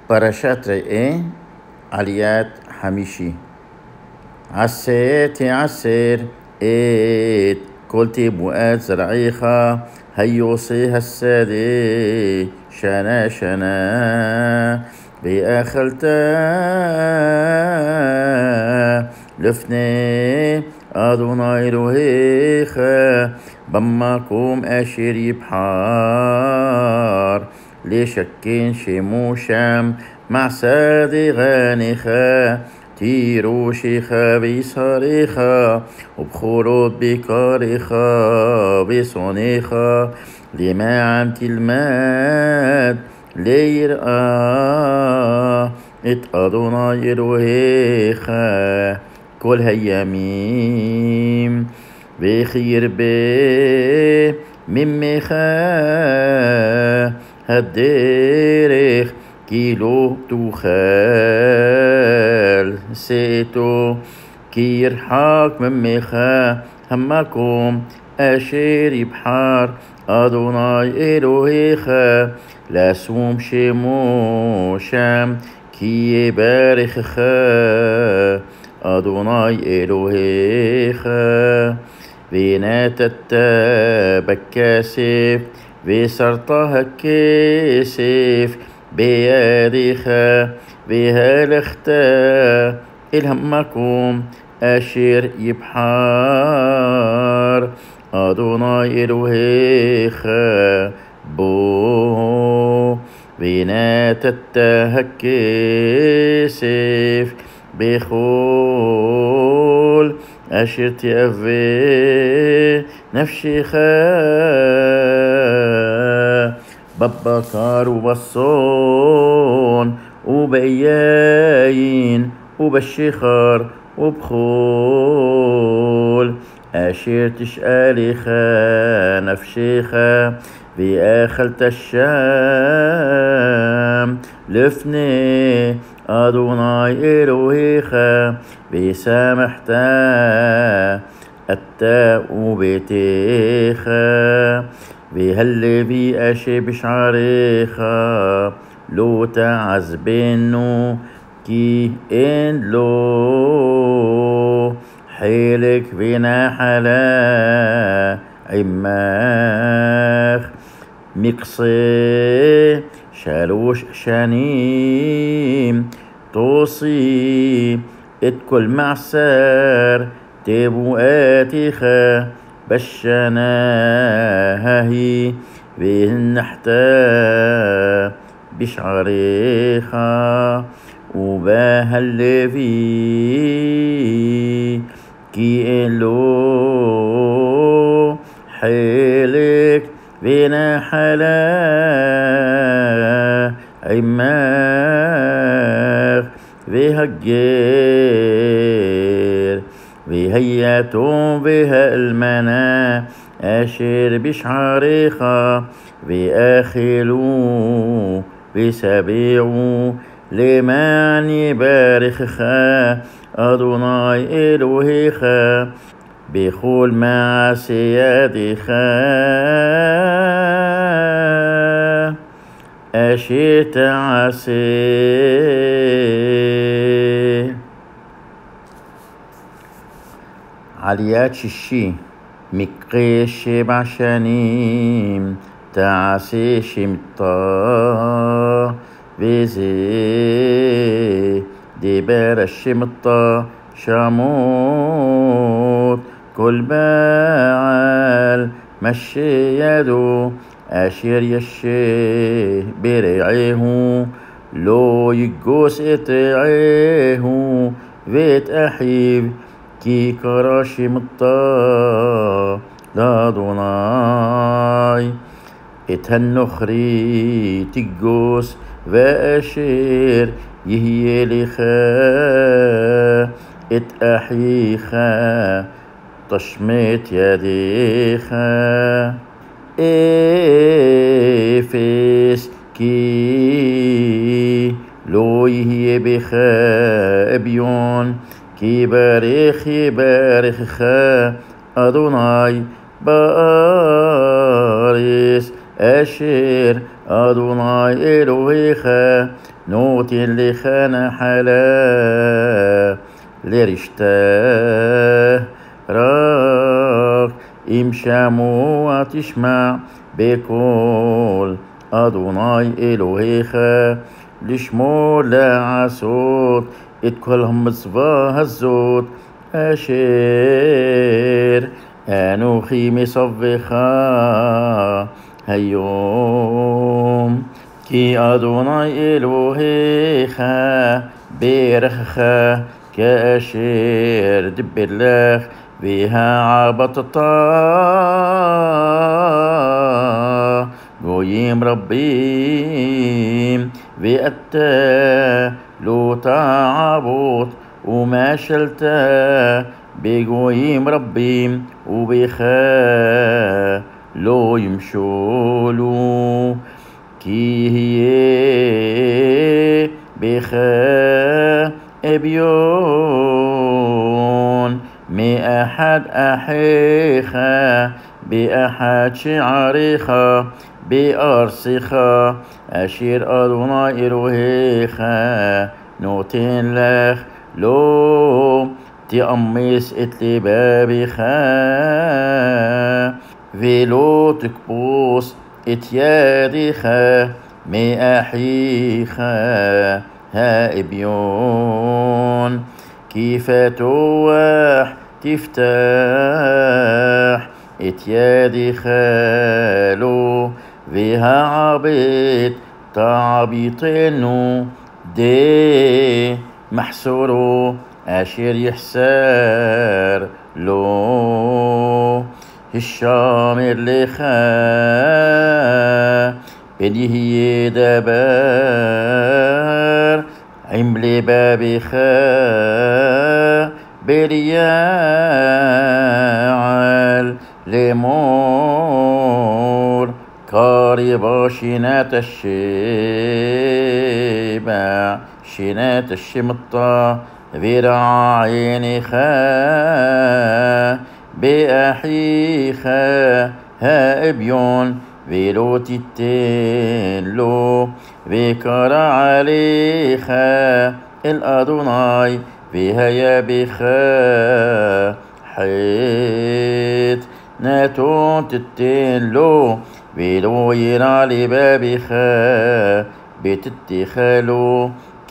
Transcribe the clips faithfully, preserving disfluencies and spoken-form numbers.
פרשת ראה, עליית חמישי. עשה תעשר את כל תבואת זרעיך, היוצא השדה שנה שנה, ואכלת לפני אדוני אלוהיך במקום אשר יבחר לשכן שמו שם, מעשה דגנך תירושך וישריך ובכורות בקריך ושונאיך, למען תלמד ליראה את אדוני אלוהיך כל הימים, וכי ירבה ממך הדרך כי לא תוכל שאתו, כי ירחק ממך המקום אשר יבחר אדוני אלוהיך לשום שמו שם, כי יברכך אדוני אלוהיך. ונתת בכסף וסרת הכסף בידך, והלכת אל המקום אשר יבחר אדוני אלוהיך בו, ונתת הכסף בכל אשר תאווה נפשך, בבקר ובצאן וביין ובשיכר ובכל אשר תשאלך נפשך, ואכלת שם לפני אדוני אלוהיך, ושמחת אתה וביתך, והלוי אשר בשעריך לא תעזבנו, כי אין לו חלק ונחלה עמך, מקצה שלוש שנים תוציא את כל מעשר תבואתך בשנה ההיא, והנחת בשעריך ובהלוי, כי אין לו חלק ונחלה עמך, והגר והיתום והאלמנה אשר בשעריך, ואכלו ושבעו, למען יברכך אדוני אלוהיך בכל מעשה ידיך אשר תעשה. עליית שישי. מקרה שבע שנים תעשה שמטה, וזה דיבר השמטה שמות כל בעל משי ידו אשר ישה ברעהו, לא יגוס את רעהו ואת אחיו, כי קרא שמטה לאדוני. את הנוכרי תגוס ואשר יהיה לך, את אחיך תשמט ידיך. אפס כי לא יהיה בך אביון, כי ברך יברכך אדוני בארץ אשר אדוני אלוהיך نوتي اللي خان حلا لرشته راك إمشامو تسمع بكل أدوناي إلهيخ لشمو لا عصوت اتكلهم مصباح الزوت أشير أنوخي مصبخا هيوم كي أدوناي إلهيخا بيرخخا كأشير دبلخ بها عبطتا قويم ربيم بأتا لو تعبط وما شلتا بقويم ربيم وبخا لو يمشولو كي هي بخا ابيون مي أحد أحيخا بأحد شعريخا بأرسخا أشير أدوناي إلهيخا نوتين لخ لو تأميس اتلي بابيخا فيلو تكبوس اتياديخا مي أحيخا ها إبيون كيف توح تفتح اتيادي خالو فيها عبيد تعبيطينو دي محسورو أشير يحسر لو الشامر لخا بدي هي دبر عملي بابي خا بريال لمور قاربا شينات الشيبة شينات الشمطة ذراع عيني خا بأحي خا ها ابيون فيلوتي التلو بكر عليخا الأدوناي فيها يا بخا حيت ناتون تتلو بيلو يرالي بابخا بتتخالو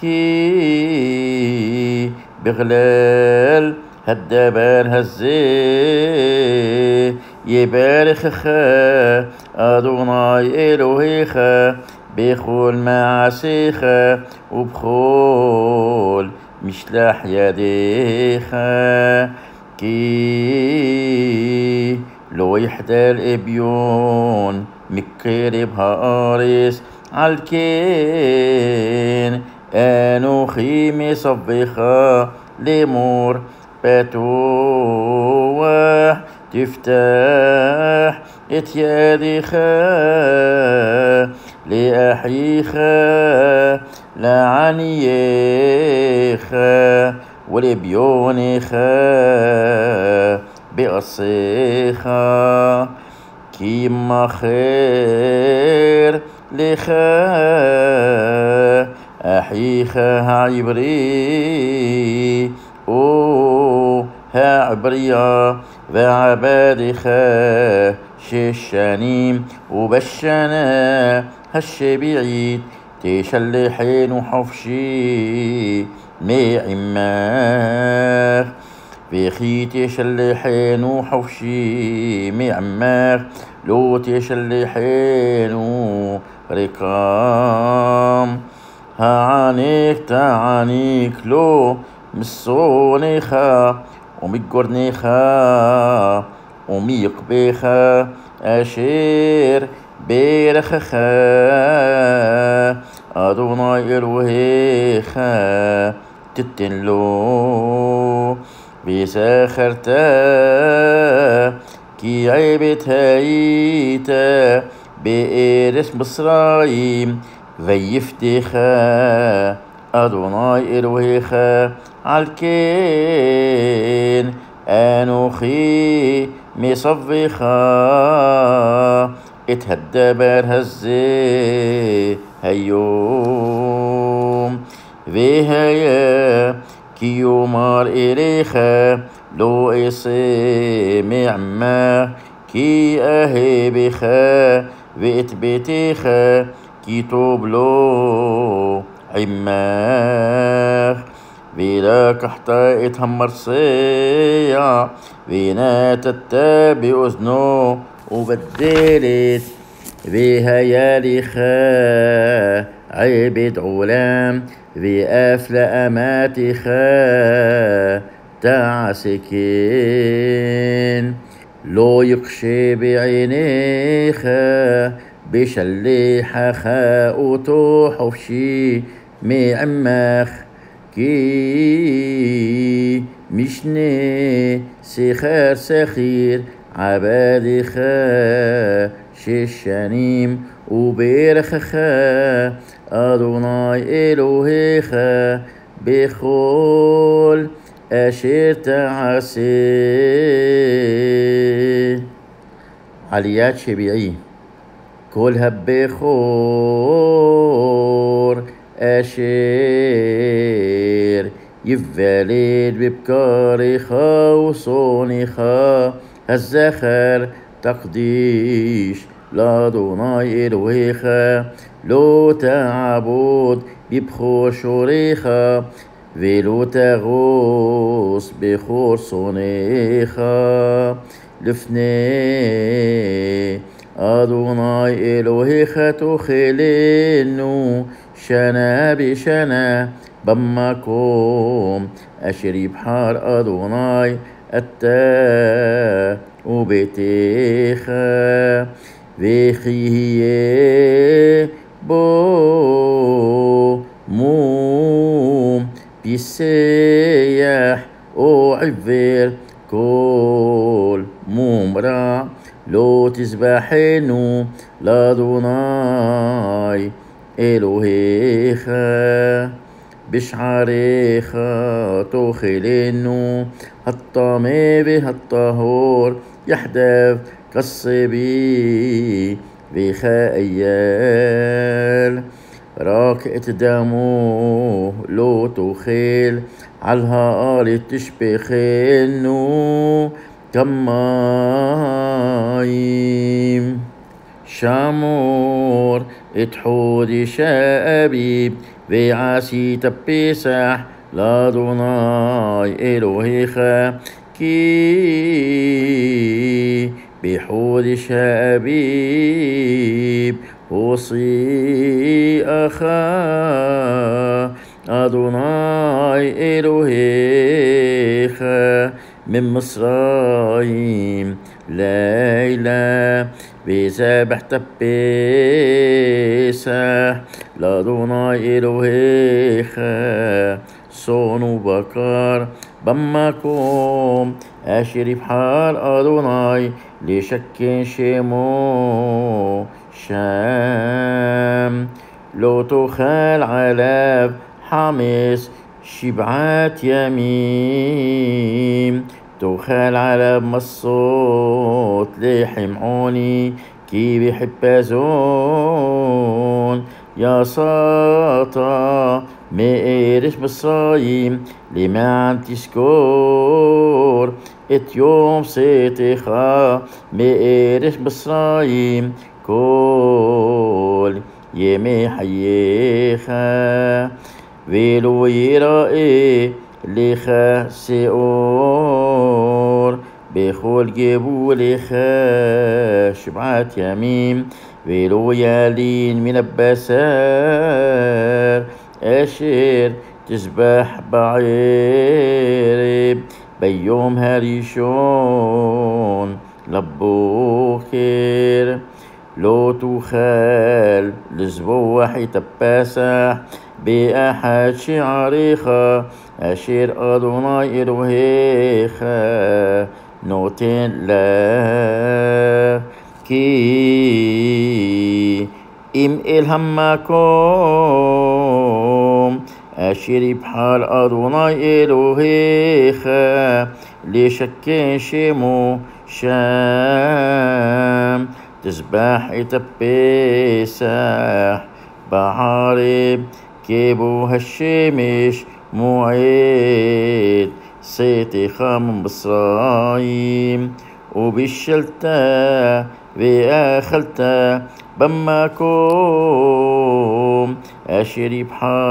كي بغلال هالدبال هزي يبارخخا أدوناي إلهيخا بخول معسيخا وبخول مشلاح يديخا كي لو يحدى الإبيون مكير بهارس عالكين أنوخي مصبخا لمور بتوح تفتح اتياديخا لأحيخا لعنيخا ولبيونيخا بقصيخا كيما خير لخا أحيخا عبري أو ها عبريا وعبادخا ششانيم وبشنا هالشبيعيد تشلحين وحفشي مي عماخ بخي تشلحين وحفشي مي عماخ لو تشلحين ورقام هعانيك تعانيك لو مصونيخا وميقرنيخا وميقبيخا أشير بيرخخا أدوناي إلهيخا تتنلو بساخرتا كي عيبت هايتا بإرس مصرايم فيفتخا أدوناي إلهيخا عالكين أنوخي مصفخا اتهدى برهزي هيو והיה כי יאמר אליך לא אעשה מעמך כי אהבך ואת ביתך כי טוב לו עמך. ולקחת את המרצע ונתת באוזנו ובדלת והיה לך عبد غلام وأف لأماتك تعسكين لو يقشي بعينيك بشليحك وتوحفشي معمخ كي مشني سخير سخير عبادك ششانيم وبيرخخ أدوناي إلهيخ بخول أشير تعسي. عليات شبيعي كلها بخور أشير يفاليد ببكاريخا وصونيخا الزخر تقديش لأدوناي إلهيخ لو تعبد ببخور شوريخ ולא תרוס בחור שונאיך לפני אדוני אלוהיך תאכלנו שנה בשנה במקום אשר יבחר אדוני אתה וביתך וכי יהיה בו מום بسيح أو عفر كل ممرع لو تسبحنو لادوناي إلهيخ بشعريخ تأكلنو الطمي به الطهور يحدف كالصبي بخيال راكت دمو لو تخيل عالهار تشبخنو كمايم شامور اتحودي شابيب وعاسي تبسح لادوناي إلهيخ كي بحودي شابيب وصي أخا أدوناي إلهيخ من مصرايم ليلة بسبح تبسح لأدوناي إلهيخ صون بكار بمكم أشرف حال أدوناي لشك شمو شام لو تخال علاب حمص شبعات يميم تخال علاب مصوت لحم عوني كي بحبازون يا ساطا مئرش بصايم لما تشكور ات يوم سيتخا مئرش بصايم كل يمي حييخا ويلو يرائي لخا سئور بخول جيبو لخا شبعات يميم ويلو يالين من البسار أشير تسبح بعيرب بيوم هريشون لبوكر لو تخال لزبوح تباسح بأحد شعريخ أشير أدوناي إلهيخ نوتين لا كي إم إلهمكم أشير بحال أدوناي إلهيخ لشك شمو شام تسبح تبسح بعارب كيبو هالشمش موعد صيتك من بصرايم وبالشلتا بآخلتا بماكم أشري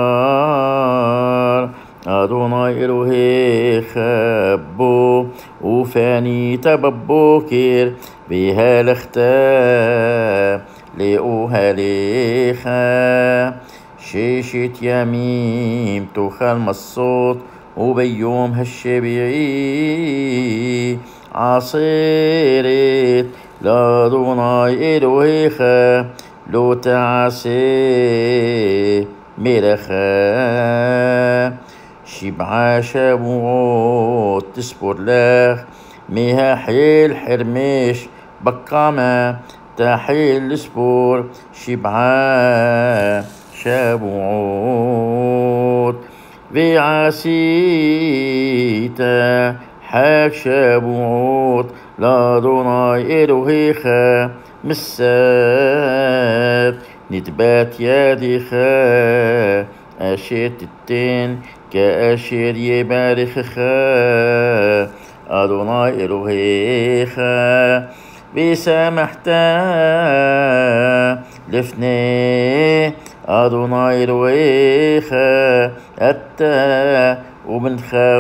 بحار أدوناي إلهي خبو وفاني تببوكر بها لختا لقوها ليخا شيشة يميم تخال الصوت وبيوم هالشبيعي عصيرت لا دوناي إلهيخا لو تعسي مرخا شبعا شابوت تسبر لخ ميها حيل حرمش بقامة تحيل سبور شبعا شابوت بعسيتا حاك شابوت لا دوناي إلهيخا مسات نتبات يديخا أشير التين كأشير يبارخخا أدوناي إلهيخا بسامحتا لفني أدوناي إلهيخا أتا وبنخا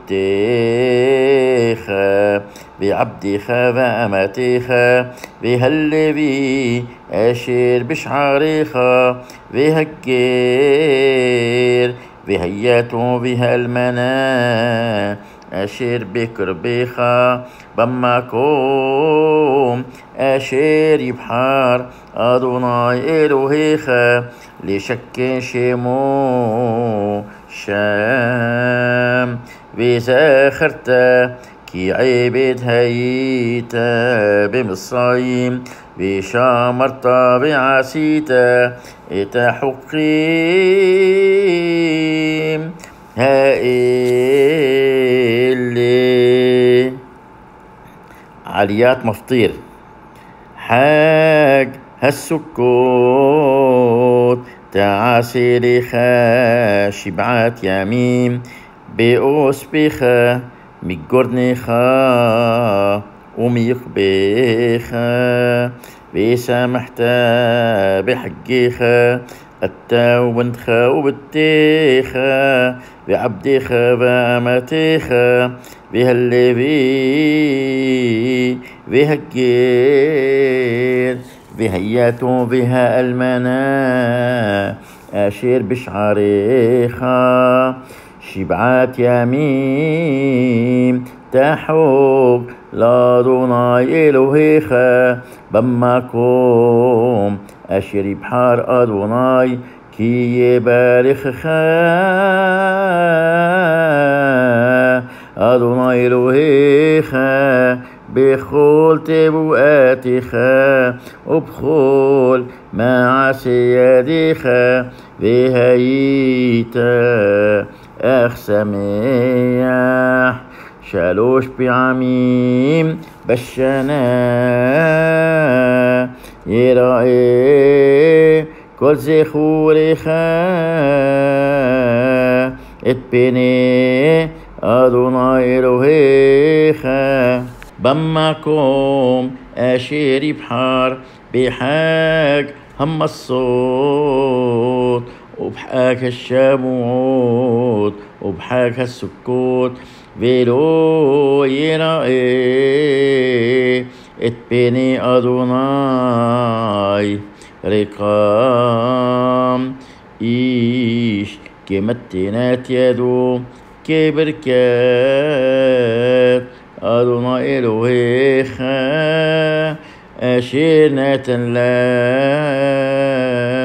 وبتيخا بعبديخا وأماتيخا بهاللبي أشير بشعاريخا بهالجير بهياتو بهالمنا أشير بكربيخا بماكم أشير يبحار أدوناي إلهيخا لشك شمو شام بساخرتا كي عبد هيتا بمصايم بشامرتا بعسيتا إتحقيم هائل عليات مفطير حاج هالسكوت تعاسي خا شبعات يميم بأوس بخا ميقرني خا وميق بخا بسامحتا بحقيخا أتا وبنتخا وبتيخا بعبديخا بأماتيخا بهاللبي بهالجير بهياتو بها المنا أشير بشعريخا شبعات يميم تحوق لا دوناي إلهيخا بماكم أشير بحار أدوناي كي يبارخخا أدوناي إلهيخا بخول تبواتيخا وبخول مع سياديخا بهيتا أخسميح شالوش بعميم بشنا يرائي كل زخوريخا اتبني أدوناي إلهيخا بماكم أشيري بحار بحاج هم الصوت وبحاج الشموت وبحاج السكوت فيلو يرائي اتبني أدوناي رقام إيش كمتنات يدو كبركات أدوناي إلهيخا أشير ناتن لا